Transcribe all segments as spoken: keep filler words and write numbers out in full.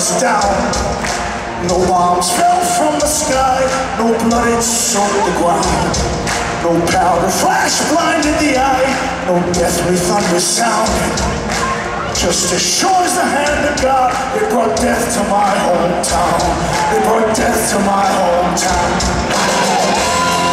us down. No bombs fell from the sky, no blood it soaked the ground. No powder flash blinded the eye, no deathly thunder sound. Just as sure as the hand of God, it brought death to my hometown. It brought death to my hometown.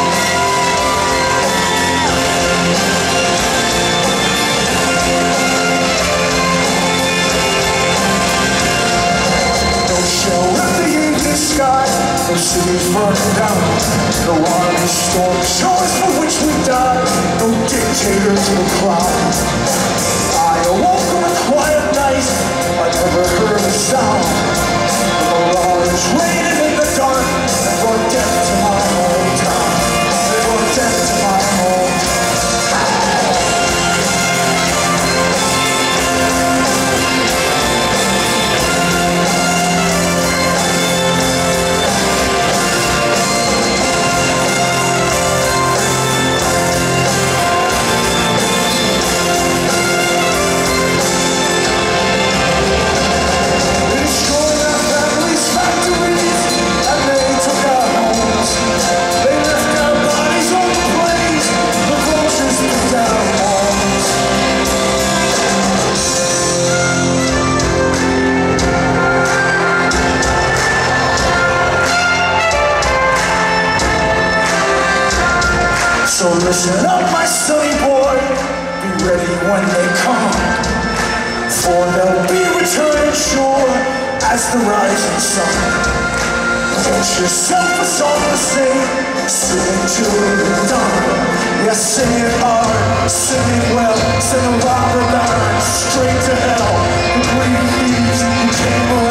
No cities burning down, no army storm shores for which we died, no dictators will cry. I awoke on a quiet night, I never heard a sound. The large raining in the dark, they brought death to my hometown. They brought death to my hometown. So listen up, my sonny boy, be ready when they come. For they'll be returning sure as the rising sun. Get yourself a song to sing, sing it till you're done. Yes, sing it hard, sing it well, sing a robber baron straight to hell. The green thieves who came around.